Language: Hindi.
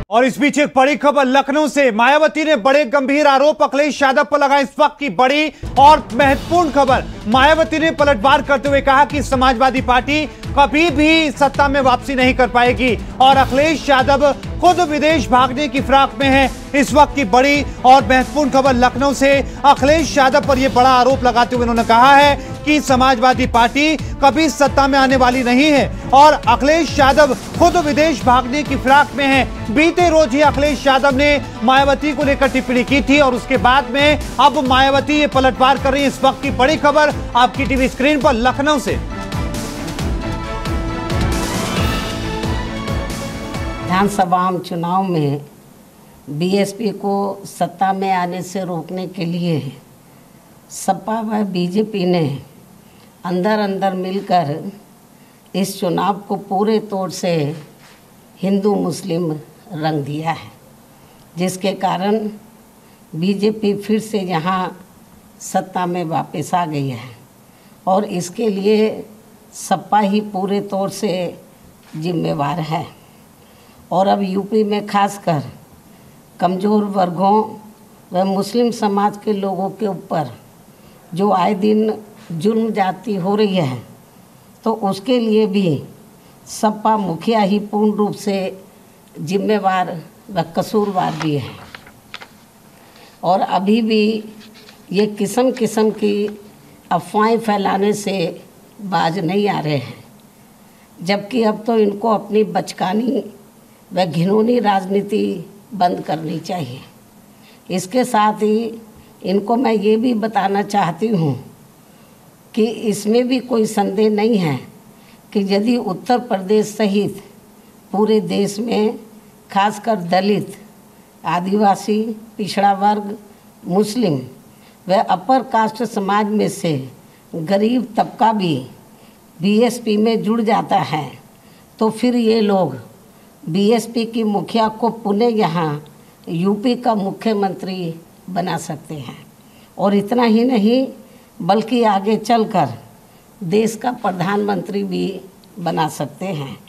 और इस बीच एक बड़ी खबर लखनऊ से। मायावती ने बड़े गंभीर आरोप अखिलेश यादव पर लगाए। इस वक्त की बड़ी और महत्वपूर्ण खबर, मायावती ने पलटवार करते हुए कहा कि समाजवादी पार्टी कभी भी सत्ता में वापसी नहीं कर पाएगी और अखिलेश यादव खुद विदेश भागने की फिराक में है। इस वक्त की बड़ी और महत्वपूर्ण खबर लखनऊ से। अखिलेश यादव पर यह बड़ा आरोप लगाते हुए उन्होंने कहा है कि समाजवादी पार्टी कभी सत्ता में आने वाली नहीं है और अखिलेश यादव खुद विदेश भागने की फिराक में है। बीते रोज ही अखिलेश यादव ने मायावती को लेकर टिप्पणी की थी और उसके बाद में अब मायावती ये पलटवार कर रही है। इस वक्त की बड़ी खबर आपकी टीवी स्क्रीन पर लखनऊ से। विधानसभा चुनाव में बीएसपी को सत्ता में आने से रोकने के लिए सपा व बीजेपी ने अंदर अंदर मिलकर इस चुनाव को पूरे तौर से हिंदू मुस्लिम रंग दिया है, जिसके कारण बीजेपी फिर से यहाँ सत्ता में वापस आ गई है और इसके लिए सपा ही पूरे तौर से जिम्मेवार है। और अब यूपी में खासकर कमज़ोर वर्गों व मुस्लिम समाज के लोगों के ऊपर जो आए दिन जुल्म जाती हो रही है, तो उसके लिए भी सपा मुखिया ही पूर्ण रूप से जिम्मेवार व कसूरवार भी है। और अभी भी ये किस्म किस्म की अफवाहें फैलाने से बाज नहीं आ रहे हैं, जबकि अब तो इनको अपनी बचकानी व घिनौनी राजनीति बंद करनी चाहिए। इसके साथ ही इनको मैं ये भी बताना चाहती हूँ कि इसमें भी कोई संदेह नहीं है कि यदि उत्तर प्रदेश सहित पूरे देश में खासकर दलित, आदिवासी, पिछड़ा वर्ग, मुस्लिम व अपर कास्ट समाज में से गरीब तबका भी बीएसपी में जुड़ जाता है, तो फिर ये लोग बीएसपी की मुखिया को पुणे यहाँ यूपी का मुख्यमंत्री बना सकते हैं। और इतना ही नहीं बल्कि आगे चलकर देश का प्रधानमंत्री भी बना सकते हैं।